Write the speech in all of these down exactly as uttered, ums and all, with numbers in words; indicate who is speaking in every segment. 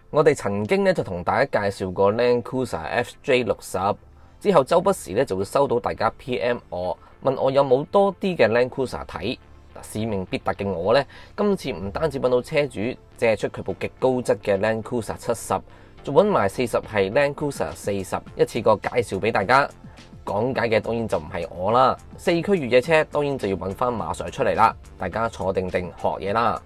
Speaker 1: 我哋曾經咧就同大家介紹過 Land Cruiser F J 六十，之後周不時咧就會收到大家 P M 我，問我有冇多啲嘅 Land Cruiser 睇。使命必達嘅我呢，今次唔單止揾到車主借出佢部極高質嘅 Land Cruiser 七十，仲揾埋四十係 Land Cruiser 四十，一次過介紹俾大家。講解嘅當然就唔係我啦，四驅越野車當然就要揾翻馬 Sir 出嚟啦，大家坐定定學嘢啦。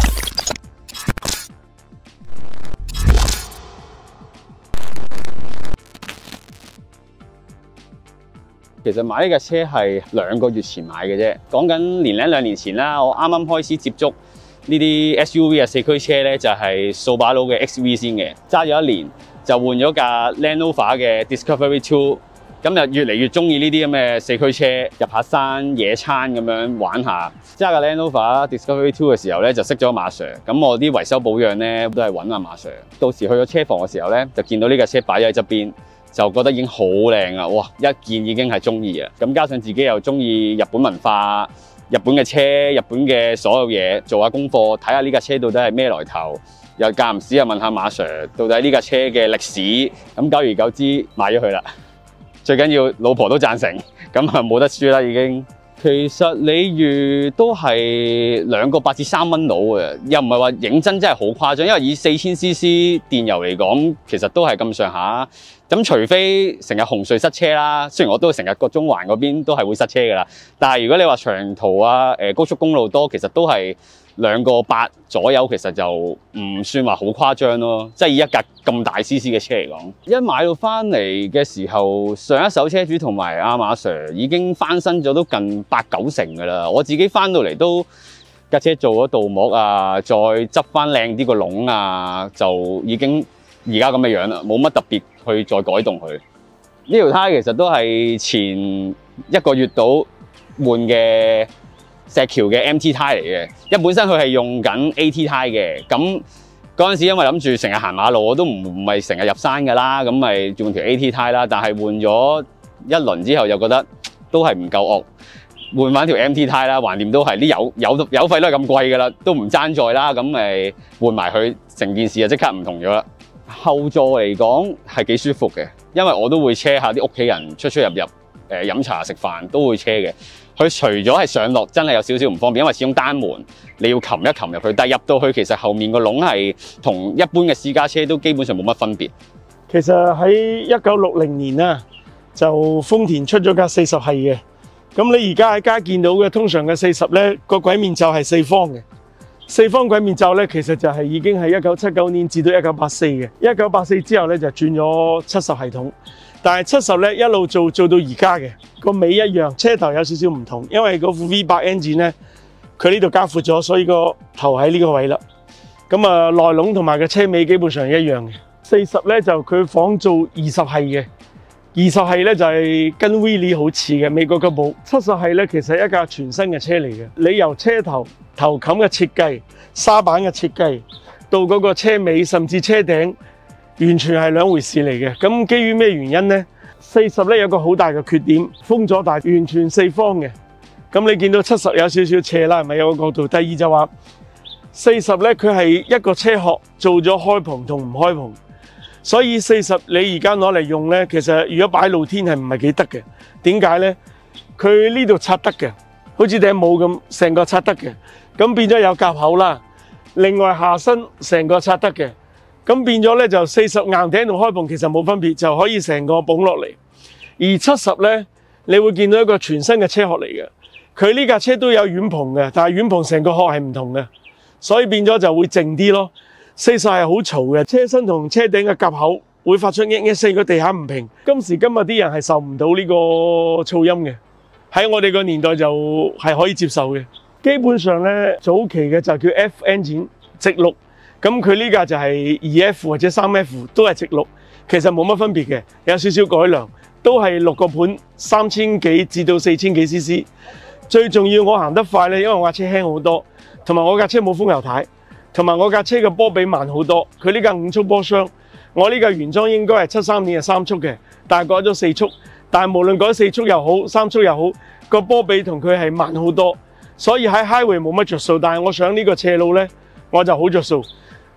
Speaker 2: 其實買呢架車係兩個月前買嘅啫，講緊年零兩年前啦，我啱啱開始接觸呢啲 S U V 嘅四驅車咧，就係掃把佬嘅 X V 先嘅，揸咗一年就換咗架 Land Rover 嘅 Discovery Two， 咁就越嚟越中意呢啲咁嘅四驅車，入下山野餐咁樣玩下。揸架 Land Rover Discovery Two 嘅時候咧，就識咗馬 Sir， 咁我啲維修保養咧都係揾阿馬 Sir。到時去咗車房嘅時候咧，就見到呢架車擺喺側邊。就覺得已經好靚啊！哇，一見已經係中意啊！咁加上自己又中意日本文化、日本嘅車、日本嘅所有嘢，做下功課，睇下呢架車到底係咩來頭，又間唔時又問下馬 Sir 到底呢架車嘅歷史。咁久而久之買咗佢啦。最緊要老婆都贊成，咁啊冇得輸啦已經。其實鯉魚都係兩個八至三蚊到嘅，又唔係話認真真係好誇張，因為以四千 C C 電油嚟講，其實都係咁上下。咁除非成日紅隧塞車啦，雖然我都成日個中環嗰邊都係會塞車㗎啦，但係如果你話長途啊、誒高速公路多，其實都係兩個八左右，其實就唔算話好誇張咯。即係以一架咁大 C C 嘅車嚟講，一買到翻嚟嘅時候，上一手車主同埋阿馬 Sir 已經翻新咗都近八九成㗎啦。我自己翻到嚟都架車做咗鍍膜啊，再執翻靚啲個籠啊，就已經而家咁嘅樣啦，冇乜特別去再改動佢。呢條胎其實都係前一個月度換嘅石橋嘅 M T 胎嚟嘅，因為本身佢係用緊 A T 胎嘅。咁嗰陣時因為諗住成日行馬路，我都唔唔係成日入山㗎啦，咁咪換條 A T 胎啦。但係換咗一輪之後，又覺得都係唔夠惡，換翻條 M T 胎啦。橫掂都係啲油油油費都係咁貴㗎啦，都唔爭在啦。咁咪換埋佢，成件事就即刻唔同咗啦。後座嚟講係幾舒服嘅，因為我都會車下啲屋企人出出入入，誒、呃、飲茶食飯都會車嘅。佢除咗係上落真係有少少唔方便，因為始終單門你要擒一擒入去，但係入到去其實後面個籠係同一般嘅私家車都基本上冇乜分別。
Speaker 3: 其實喺一九六零年啊，就豐田出咗架四十系嘅，咁你而家喺街見到嘅通常嘅四十咧，個軌面罩係四方嘅。四方軌面罩咧，其實就係已經係一九七九年至到一九八四嘅。一九八四之後咧就轉咗七十系統，但係七十咧一路做做到而家嘅，個尾一樣，車頭有少少唔同，因為嗰副 V 八 engine 咧，佢呢度加闊咗，所以個頭喺呢個位啦。咁啊內籠同埋個車尾基本上一樣嘅。四十咧就佢仿做二十系嘅。二十系咧就係跟 Wheelie 好似嘅美國嘅部，七十系咧其實係一架全新嘅車嚟嘅。你由車頭頭冚嘅設計、沙板嘅設計，到嗰個車尾甚至車頂，完全係兩回事嚟嘅。咁基於咩原因呢？四十咧有個好大嘅缺點，風阻大，完全四方嘅。咁你見到七十有少少斜啦，係咪有個角度？第二就話四十咧佢係一個車殼做咗開篷同唔開篷。所以四十你而家攞嚟用咧，其實如果擺露天係唔係幾得嘅？點解咧？佢呢度拆得嘅，好似頂帽咁，成個拆得嘅，咁變咗有夾口啦。另外下身成個拆得嘅，咁變咗咧就四十硬頂同開篷其實冇分別，就可以成個綁落嚟。而七十咧，你會見到一個全新嘅車殼嚟嘅，佢呢架車都有軟篷嘅，但係軟篷成個殼係唔同嘅，所以變咗就會靜啲咯。四十係好嘈嘅，車身同車頂嘅夾口會發出一一聲，個地下唔平。今時今日啲人係受唔到呢個噪音嘅，喺我哋個年代就係可以接受嘅。基本上咧，早期嘅就叫 F engine 直六，咁佢呢架就係二 F 或者三 F 都係直六，其實冇乜分別嘅，有少少改良，都係六個盤三千幾至到四千幾 C C。最重要我行得快咧，因為我架車輕好多，同埋我架車冇風油軚。同埋我架車嘅波比慢好多，佢呢架五速波箱，我呢架原裝應該係七三年係三速嘅，但係改咗四速。但係無論改四速又好，三速又好，個波比同佢係慢好多，所以喺 highway 冇乜着數。但係我上呢個斜路呢，我就好着數。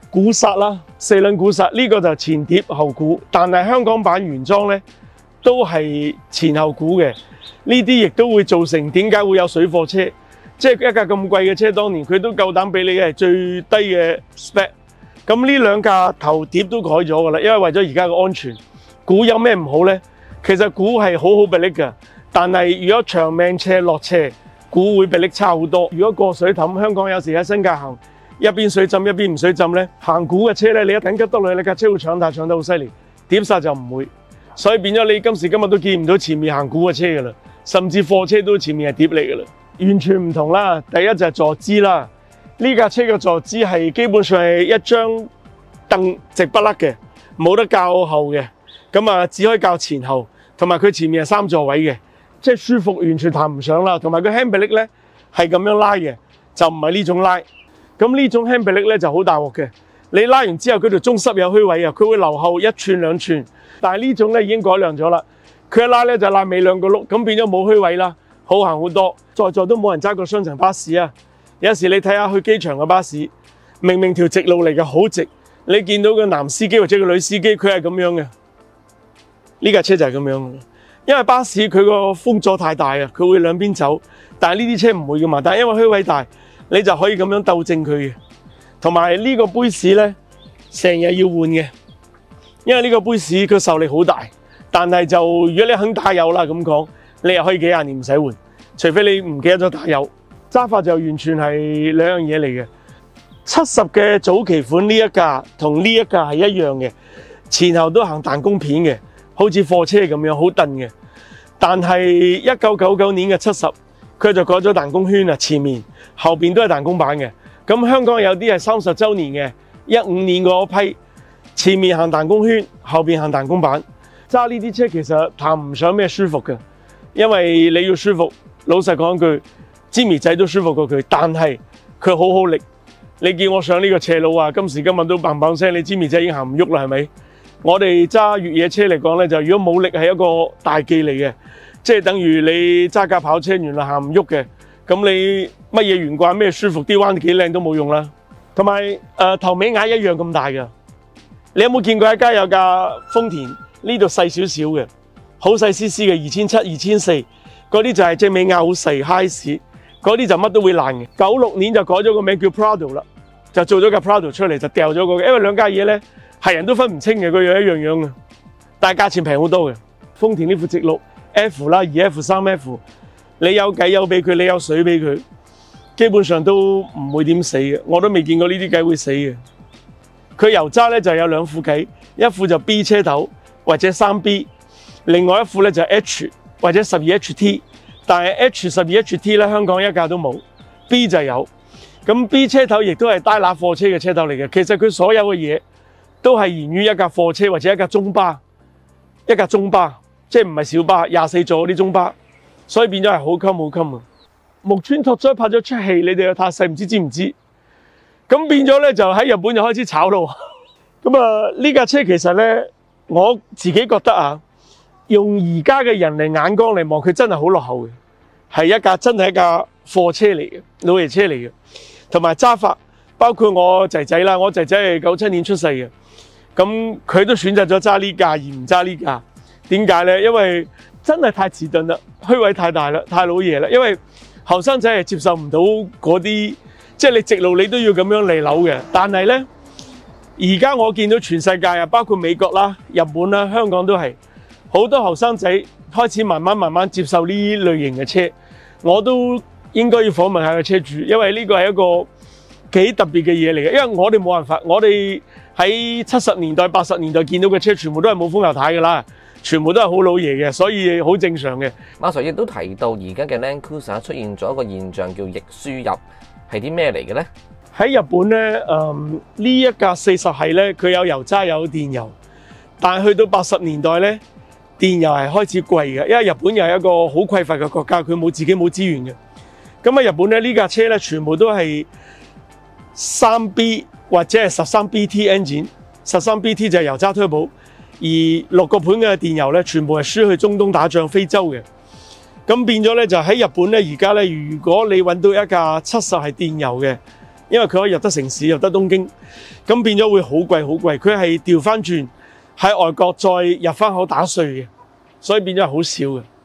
Speaker 3: 鼓剎啦，四輪鼓剎呢、這個就前碟後鼓，但係香港版原裝咧都係前後鼓嘅。呢啲亦都會造成點解會有水貨車，即係一架咁貴嘅車，當年佢都夠膽俾你係最低嘅 spec。咁呢兩架頭碟都改咗㗎啦，因為為咗而家嘅安全。鼓有咩唔好咧？其實鼓係好好迫力㗎，但係如果長命斜落斜，鼓會迫力差好多。如果過水氹，香港有時喺新界行，一邊水浸一邊唔水浸咧，行鼓嘅車咧，你一緊急得落去，你架車會搶大搶得好犀利，碟剎就唔會。所以變咗你今時今日都見唔到前面行鼓嘅車㗎啦，甚至貨車都前面係碟嚟㗎啦，完全唔同啦。第一就係坐姿啦，呢架車嘅坐姿係基本上係一張凳直不甩嘅，冇得較後嘅。咁啊，只可以較前後，同埋佢前面係三座位嘅，即係舒服完全談唔上啦。同埋佢 hand brake 咧係咁樣拉嘅，就唔係呢種拉。咁呢種 hand brake 咧就好大鑊嘅，你拉完之後佢條中濕有虛位啊，佢會留後一寸兩寸。但係呢種咧已經改良咗啦，佢一拉咧就拉尾兩個轆，咁變咗冇虛位啦，好行好多。在座都冇人揸過雙層巴士啊，有時你睇下去機場嘅巴士，明明條直路嚟嘅好直，你見到個男司機或者個女司機佢係咁樣嘅。呢架車就係咁樣，因為巴士佢個風阻太大啊，佢會兩邊走，但係呢啲車唔會噶嘛。但係因為虛位大，你就可以咁樣鬥正佢嘅。同埋呢個杯士咧，成日要換嘅，因為呢個杯士佢受力好大。但係就如果你肯打油啦咁講，你又可以幾廿年唔使換，除非你唔記得咗打油。揸法就完全係兩樣嘢嚟嘅。七十嘅早期款呢一架同呢一架係一樣嘅，前後都行彈弓片嘅。好似貨車咁樣好燉嘅，但係一九九九年嘅七十，佢就改咗彈弓圈啊，前面後邊都係彈弓板嘅。咁香港有啲係三十週年嘅，一五年嗰批，前面行彈弓圈，後邊行彈弓板。揸呢啲車其實談唔上咩舒服嘅，因為你要舒服，老實講句，Jimmy仔都舒服過佢，但係佢好好力。你叫我上呢個斜路啊，今時今日都砰砰聲，你 Jimmy仔已經行唔喐啦，係咪？我哋揸越野車嚟講咧，就如果冇力係一個大忌嚟嘅，即係等於你揸架跑車原來行唔喐嘅，咁你乜嘢懸掛咩舒服啲彎幾靚都冇用啦。同埋誒頭尾眼一樣咁大㗎，你有冇見過一家有架豐田呢度細少少嘅，好細 C C 嘅二千七、二千四，嗰啲就係隻尾眼好細 high 士，嗰啲就乜都會爛嘅。九六年就改咗個名叫 Prado 啦，就做咗架 Prado 出嚟就掉咗個嘅，因為兩家嘢咧。係人都分唔清嘅，個樣一樣樣嘅，但係價錢平好多嘅。豐田呢副直六 F 啦、二 F、三 F， 你有計有俾佢，你有水俾佢，基本上都唔會點死嘅。我都未見過呢啲計會死嘅。佢油渣咧就有兩副計，一副就 B 車頭或者三 B， 另外一副咧就 H 或者十二 H T， 但係 H 十二 H T 咧香港一架都冇 ，B 就有。咁 B 車頭亦都係低拿貨車嘅車頭嚟嘅。其實佢所有嘅嘢都係源於一架貨車或者一架中巴，一架中巴，即係唔係小巴，廿四座嗰啲中巴，所以變咗係好襟好襟啊！木村拓哉拍咗出戲，你哋有睇細唔知知唔知？咁變咗咧就喺日本就開始炒咯。咁啊呢架車其實咧，我自己覺得啊，用而家嘅人嚟眼光嚟望，佢真係好落後嘅，係一架真係一架貨車嚟嘅，老爺車嚟嘅，同埋揸法，包括我仔仔啦，我仔仔係九七年出世嘅。咁佢都選擇咗揸呢架而唔揸呢架，點解咧？因為真係太遲鈍啦，虛位太大啦，太老爺啦。因為後生仔係接受唔到嗰啲，即係你直路你都要咁樣嚟扭嘅。但係咧，而家我見到全世界啊，包括美國啦、日本啦、香港都係好多後生仔開始慢慢慢慢接受呢類型嘅車。我都應該要訪問下個車主，因為呢個係一個幾特別嘅嘢嚟嘅。因為我哋冇辦法，我哋喺七十年代、八十年代見到嘅車，全部都係冇風油軚㗎啦，全部都係好老爺嘅，所以好正常嘅。
Speaker 1: 馬 Sir 亦都提到，而家嘅 Land Cruiser 出現咗一個現象叫逆輸入，係啲咩嚟嘅咧？
Speaker 3: 喺日本咧，嗯，呢一架四十系咧，佢有油渣有電油，但係去到八十年代咧，電油係開始貴嘅，因為日本又係一個好匱乏嘅國家，佢冇自己冇資源嘅。咁喺日本咧，呢架車咧全部都係三 B。或者係十三 B T engine， 十三 B T 就係油渣推保，而六個盤嘅電油咧，全部係輸去中東打仗、非洲嘅。咁變咗咧，就喺日本咧，而家咧，如果你揾到一架七十係電油嘅， 因為佢可以入得城市，入得東京，咁變咗會好貴好貴。佢係調翻轉喺外國再入翻口打稅嘅，所以變咗係好少嘅。